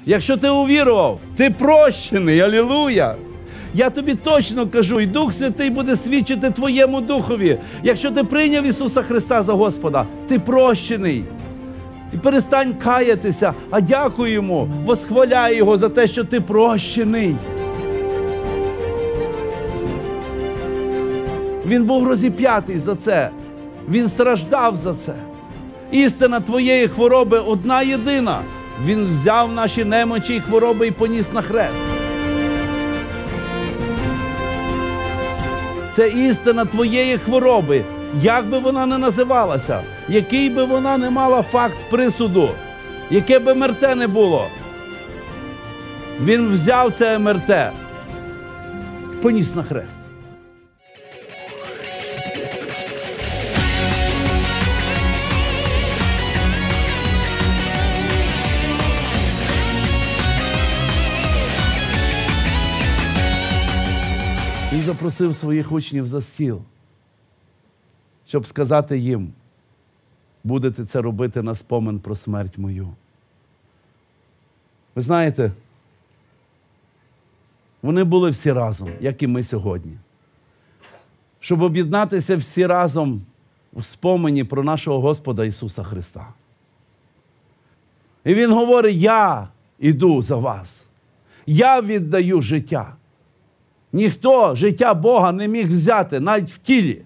Якщо ти увірував, ти прощений, алілуя! Я тобі точно кажу, і Дух Святий буде свідчити твоєму духові. Якщо ти прийняв Ісуса Христа за Господа, ти прощений. І перестань каятися, а дякуй Йому, восхваляй Його за те, що ти прощений. Він був розіп'ятий за це. Він страждав за це. Істина твоєї хвороби одна єдина. Він взяв наші немочі і хвороби і поніс на хрест. Це істина твоєї хвороби, як би вона не називалася, який би вона не мала факт присуду, яке би МРТ не було. Він взяв це МРТ і поніс на хрест. Він запросив своїх учнів за стіл, щоб сказати їм: будете це робити на спомин про смерть мою. Ви знаєте, вони були всі разом, як і ми сьогодні. Щоб об'єднатися всі разом в спомині про нашого Господа Ісуса Христа. І Він говорить: я іду за вас. Я віддаю життя. Ніхто життя Бога не міг взяти, навіть в тілі.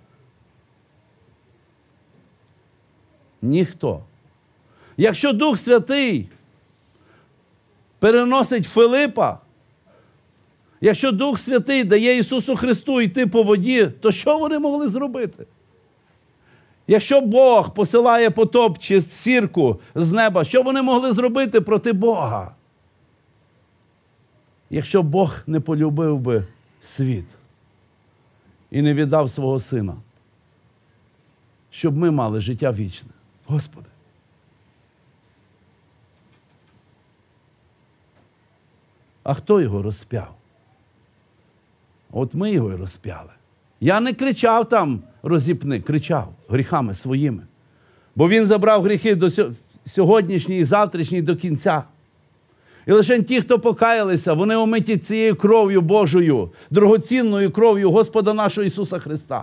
Ніхто. Якщо Дух Святий переносить Филипа, якщо Дух Святий дає Ісусу Христу йти по воді, то що вони могли зробити? Якщо Бог посилає потоп чи сірку з неба, що вони могли зробити проти Бога? Якщо Бог не полюбив би світ і не віддав свого Сина, щоб ми мали життя вічне. Господи. А хто його розп'яв? От ми його і розп'яли. Я не кричав там: розіпни, кричав гріхами своїми. Бо він забрав гріхи до сьогоднішній і завтрашній до кінця. І лише ті, хто покаялися, вони омиті цією кров'ю Божою, дорогоцінною кров'ю Господа нашого Ісуса Христа.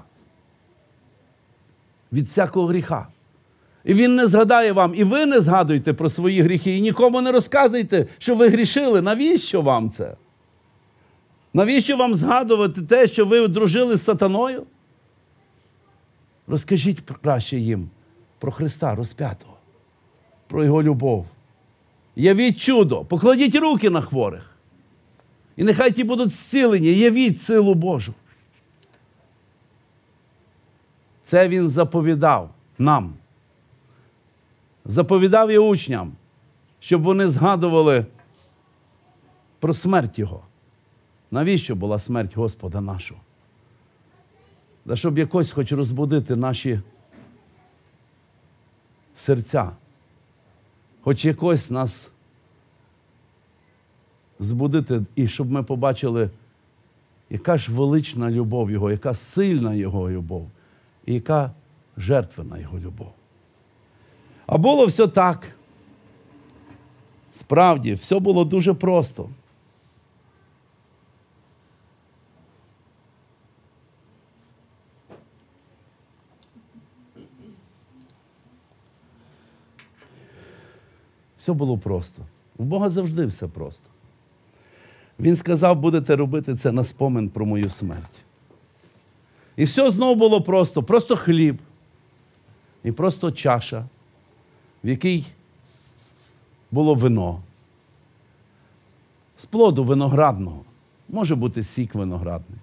Від всякого гріха. І Він не згадає вам, і ви не згадуйте про свої гріхи, і нікому не розказуйте, що ви грішили. Навіщо вам це? Навіщо вам згадувати те, що ви дружили з сатаною? Розкажіть краще їм про Христа розп'ятого, про Його любов. Явіть чудо, покладіть руки на хворих. І нехай ті будуть зцілені, явіть силу Божу. Це Він заповідав нам. Заповідав і учням, щоб вони згадували про смерть Його. Навіщо була смерть Господа нашого? Да щоб якось хоч розбудити наші серця. Хоч якось нас збудити, і щоб ми побачили, яка ж велична любов Його, яка сильна Його любов, і яка жертвена Його любов. А було все так. Справді, все було дуже просто. Все було просто. У Бога завжди все просто. Він сказав: будете робити це на спомин про мою смерть. І все знову було просто. Просто хліб. І просто чаша, в якій було вино. З плоду виноградного. Може бути сік виноградний.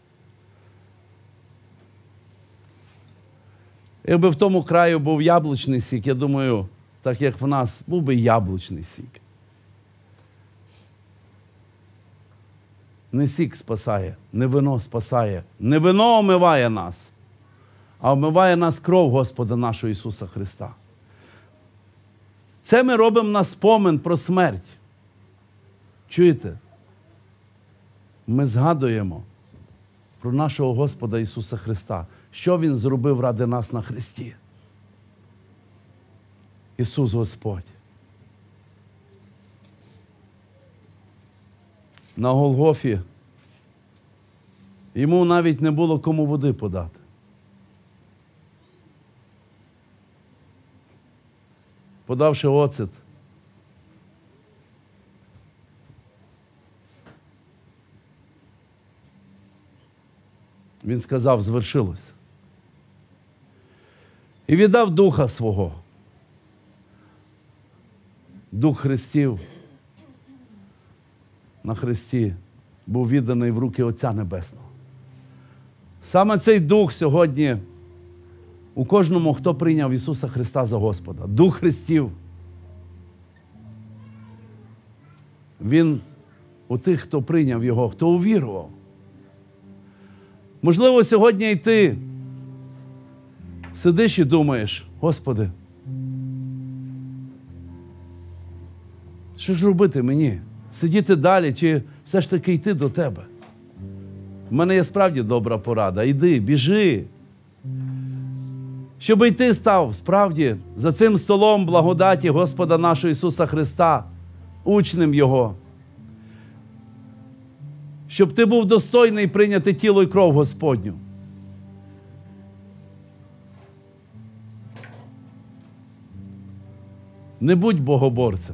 Якби в тому краю був яблучний сік, я думаю, так як в нас, був би яблучний сік. Не сік спасає, не вино спасає. Не вино омиває нас, а омиває нас кров Господа нашого Ісуса Христа. Це ми робимо на спомин про смерть. Чуєте? Ми згадуємо про нашого Господа Ісуса Христа, що Він зробив ради нас на хресті. Ісус Господь. на Голгофі йому навіть не було кому води подати. Подавши оцет, він сказав: звершилось. І віддав Духа свого. Дух Христів на хресті був відданий в руки Отця Небесного. Саме цей Дух сьогодні у кожному, хто прийняв Ісуса Христа за Господа. Дух Христів. Він у тих, хто прийняв Його, хто увірував. Можливо, сьогодні і ти сидиш і думаєш: Господи, що ж робити мені? Сидіти далі чи все ж таки йти до Тебе? В мене є справді добра порада. Йди, біжи. Щоб і ти став справді за цим столом благодаті Господа нашого Ісуса Христа, учнем Його. Щоб ти був достойний прийняти тіло і кров Господню. Не будь богоборцем.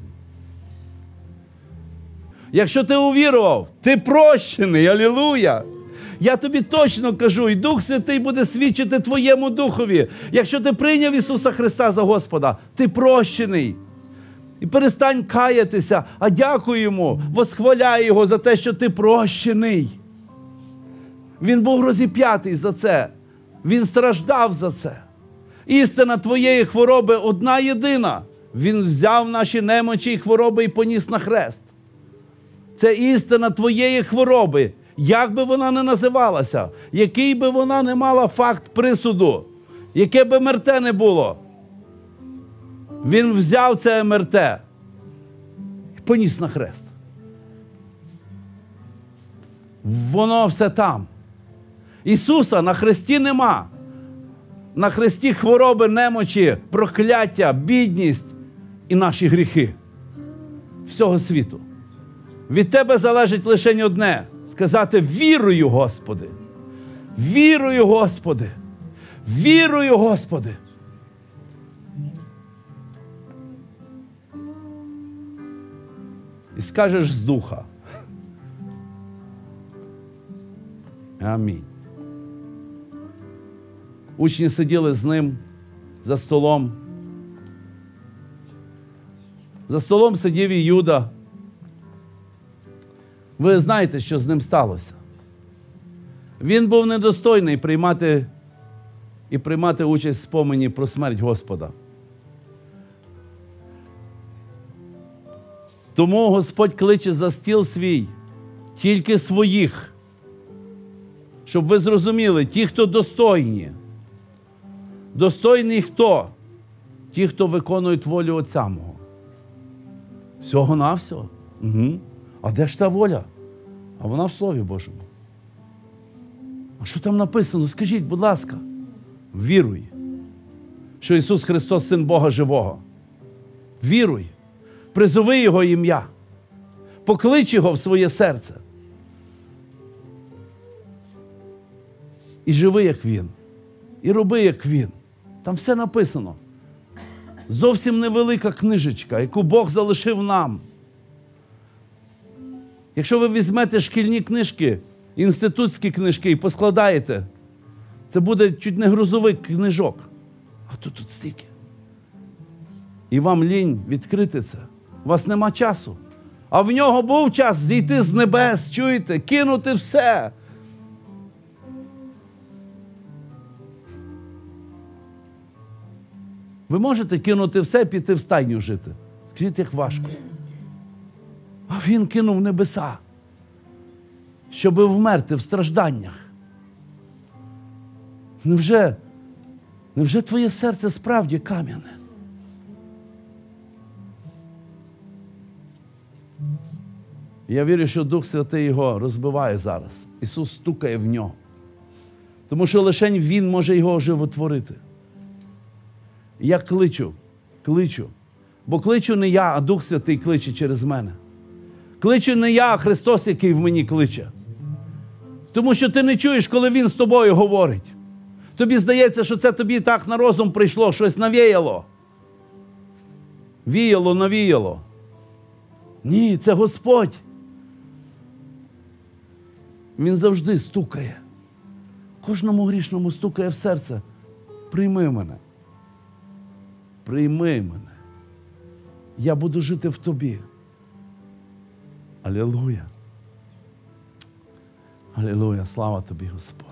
Якщо ти увірував, ти прощений, алілуя! Я тобі точно кажу, і Дух Святий буде свідчити твоєму духові. Якщо ти прийняв Ісуса Христа за Господа, ти прощений. І перестань каятися, а дякуй Йому, восхваляй Його за те, що ти прощений. Він був розіп'ятий за це. Він страждав за це. Істина твоєї хвороби одна єдина. Він взяв наші немочі і хвороби і поніс на хрест. Це істина твоєї хвороби. Як би вона не називалася, який би вона не мала факт присуду, яке би МРТ не було. Він взяв це МРТ і поніс на хрест. Воно все там. Ісуса на хресті нема. На хресті хвороби, немочі, прокляття, бідність і наші гріхи всього світу. Від тебе залежить лише одне – сказати: вірую, Господи, вірую, Господи, вірую, Господи. І скажеш з духа: амінь. Учні сиділи з ним за столом. За столом сидів і Юда. Ви знаєте, що з ним сталося. Він був недостойний приймати участь в спомині про смерть Господа. Тому Господь кличе за стіл свій тільки своїх, щоб ви зрозуміли, ті, хто достойні. Достойний хто? Ті, хто виконують волю Отця мого. Всього-навсього. Угу. А де ж та воля? А вона в Слові Божому. А що там написано? Скажіть, будь ласка. Віруй, що Ісус Христос – Син Бога Живого. Віруй. Призови Його ім'я. Поклич Його в своє серце. І живи, як Він. І роби, як Він. Там все написано. Зовсім невелика книжечка, яку Бог залишив нам. Якщо ви візьмете шкільні книжки, інститутські книжки і поскладаєте, це буде чуть не грузовик книжок. А тут стільки. І вам лінь відкрити це. У вас нема часу. А в Нього був час зійти з небес, чуєте, кинути все. Ви можете кинути все, піти в стайню жити? Скажіть, як важко. А Він кинув небеса, щоб вмерти в стражданнях. Невже твоє серце справді кам'яне? Я вірю, що Дух Святий його розбиває зараз. Ісус стукає в нього. Тому що лише Він може його оживотворити. Я кличу. Бо кличу не я, а Дух Святий кличе через мене. Кличу не я, а Христос, який в мені кличе. Тому що ти не чуєш, коли Він з тобою говорить. Тобі здається, що це тобі так на розум прийшло, щось навіяло. Віяло, навіяло. Ні, це Господь. Він завжди стукає. Кожному грішному стукає в серце. Прийми мене. Прийми мене. Я буду жити в тобі. Алілуя. Алілуя. Слава тобі, Господь.